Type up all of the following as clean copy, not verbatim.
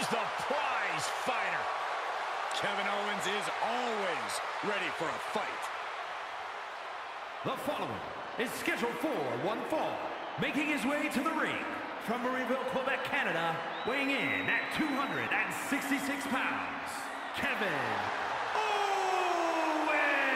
He's the prize fighter. Kevin Owens is always ready for a fight. The following is scheduled for one fall, making his way to the ring from Marieville, Quebec, Canada, weighing in at 266 pounds, Kevin Owens!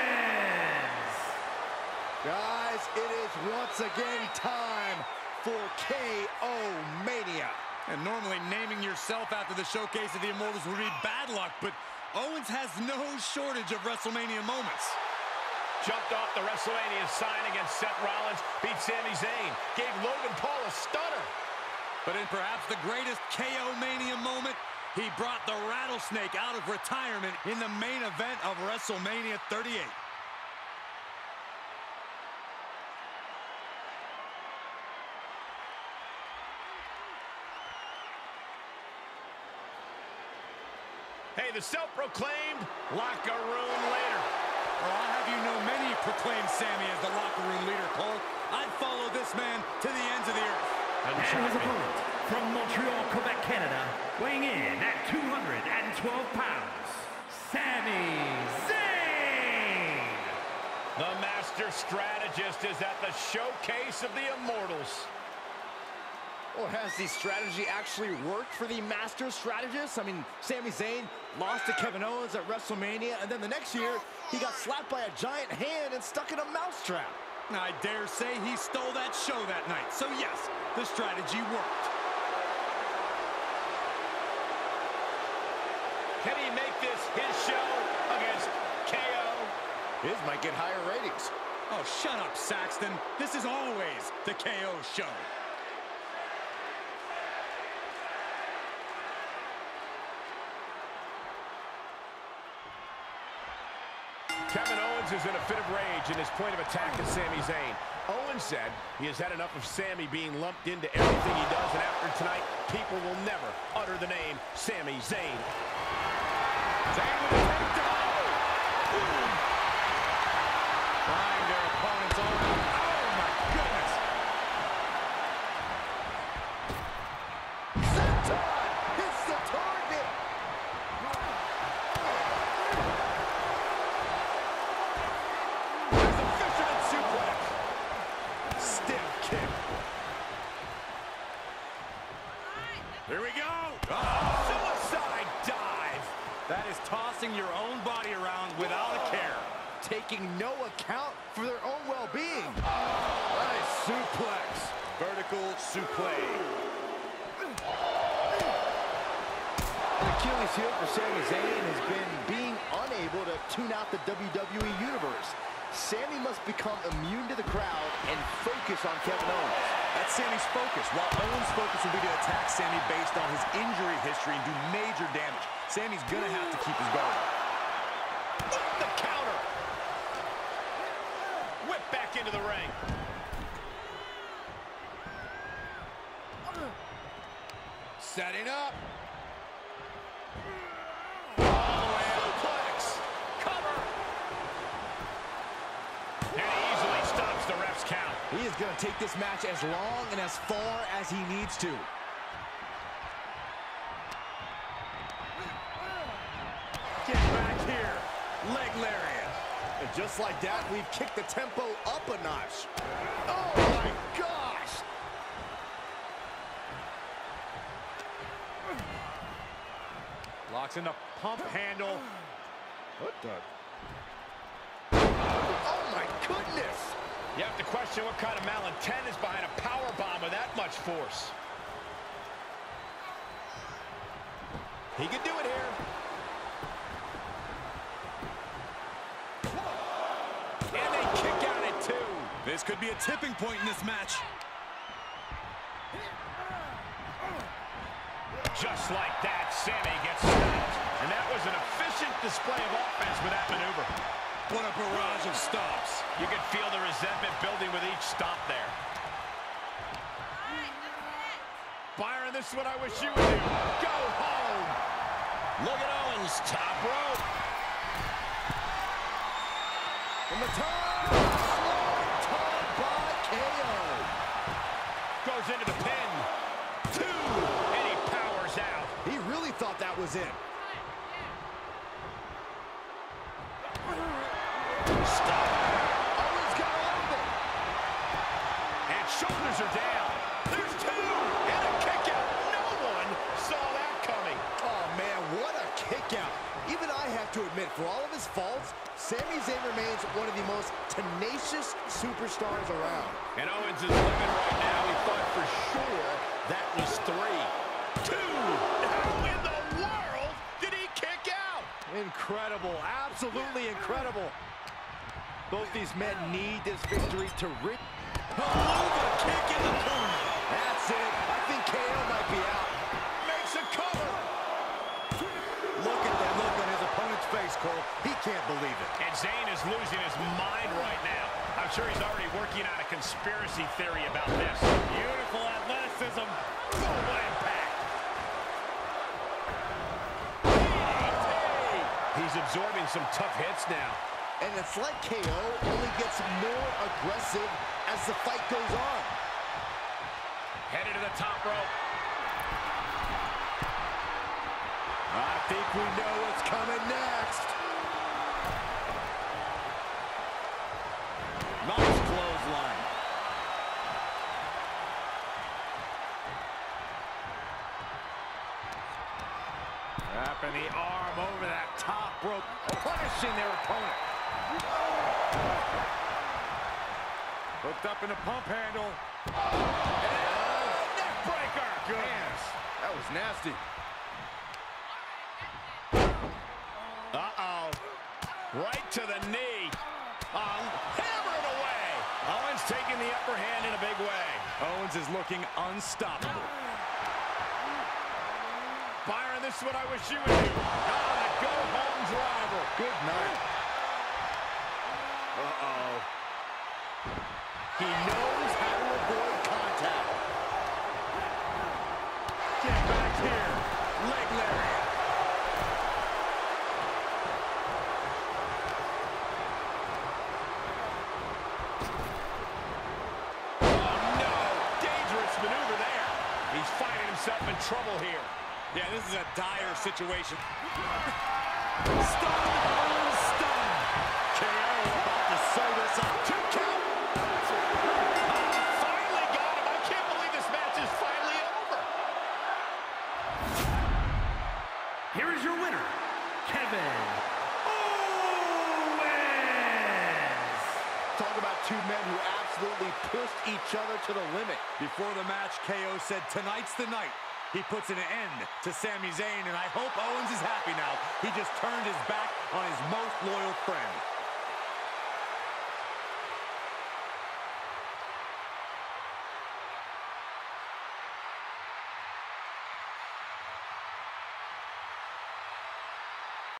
Guys, it is once again time for KO Mania. And normally naming yourself after the showcase of the Immortals would be bad luck, but Owens has no shortage of WrestleMania moments. Jumped off the WrestleMania sign against Seth Rollins, beat Sami Zayn, gave Logan Paul a stunner. But in perhaps the greatest KO Mania moment, he brought the Rattlesnake out of retirement in the main event of WrestleMania 38. Hey, the self-proclaimed locker room leader. Well, I'll have you know many proclaim Sami as the locker room leader, Cole. I'd follow this man to the ends of the earth. And his opponent from Montreal, Quebec, Canada, weighing in at 212 pounds, Sami Zayn! The master strategist is at the showcase of the Immortals. Well, has the strategy actually worked for the master strategist? I mean, Sami Zayn lost to Kevin Owens at WrestleMania, and then the next year, he got slapped by a giant hand and stuck in a mousetrap. I dare say he stole that show that night. So yes, the strategy worked. Can he make this his show against KO? His might get higher ratings. Oh, shut up, Saxton. This is always the KO show. Kevin Owens is in a fit of rage, and his point of attack is Sami Zayn. Owens said he has had enough of Sami being lumped into everything he does, and after tonight, people will never utter the name Sami Zayn. Zayn with a takedown! Boom! Trying their opponent's arm. Oh, my goodness! Senton hits the target! There's the fisherman suplex. Stiff kick. Here we go! Suicide dive. That is tossing your own body around without a care. Taking no account for their own well-being. Nice suplex. Vertical suplex. The Achilles heel for Sami Zayn has been being unable to tune out the WWE Universe. Sami must become immune to the crowd and focus on Kevin Owens. That's Sami's focus, while Owens' focus will be to attack Sami based on his injury history and do major damage. Sami's gonna have to keep his guard up. The counter. Whip back into the ring. Setting up. Suplex. Cover. And he easily stops the ref's count. He is going to take this match as long and as far as he needs to. Get back here. Leg lariat. And just like that, we've kicked the tempo up a notch. Oh my gosh! Locks in the pump handle. What the? Oh my goodness! You have to question what kind of malintent is behind a power bomb with that much force. He could do it here. And they kick out at 2. This could be a tipping point in this match. Just like that, Sami gets stopped. And that was an efficient display of offense with that maneuver. What a barrage of stops. You could feel the resentment building with each stomp there. Byron, this is what I wish you would do. Go home. Look at Owens, top rope. From the top, top by KO. Goes into the pin. 2, and he powers out. He really thought was in. Stop! Owens got a hold of it. And shoulders are down. There's two! And a kick out. No one saw that coming. Oh, man, what a kick out. Even I have to admit, for all of his faults, Sami Zayn remains one of the most tenacious superstars around. And Owens is living right now. He thought for sure that was 3. 2! How in the world did he kick out? Incredible, absolutely incredible. Both these men need this victory to rid. Helluva kick in the corner. That's it. I think KO might be out. Makes a cover. Look at that look on his opponent's face, Cole. He can't believe it. And Zayn is losing his mind right now. I'm sure he's already working on a conspiracy theory about this. Beautiful athleticism. Full impact. He's absorbing some tough hits now. And it's like KO only gets more aggressive as the fight goes on. Headed to the top rope. I think we know what's coming next. Nice clothesline. Wrapping the arm over that top rope, punishing their opponent. Hooked up in a pump handle. Neck breaker. Goodness, that was nasty. Uh-oh. Right to the knee. Hammered away. Owens taking the upper hand in a big way. Owens is looking unstoppable. Byron, this is what I wish you would do. Oh, the go-home driver. Good night. Uh-oh. He knows how to avoid contact. Get back here. Leg lariat. Oh, no. Dangerous maneuver there. He's finding himself in trouble here. Yeah, this is a dire situation. Stun on stun. KO about to sew this up. 2 count. Finally got him. I can't believe this match is finally over. Here is your winner, Kevin Owens. Talk about two men who absolutely pushed each other to the limit. Before the match, KO said, tonight's the night. He puts an end to Sami Zayn, and I hope Owens is happy now. He just turned his back on his most loyal friend.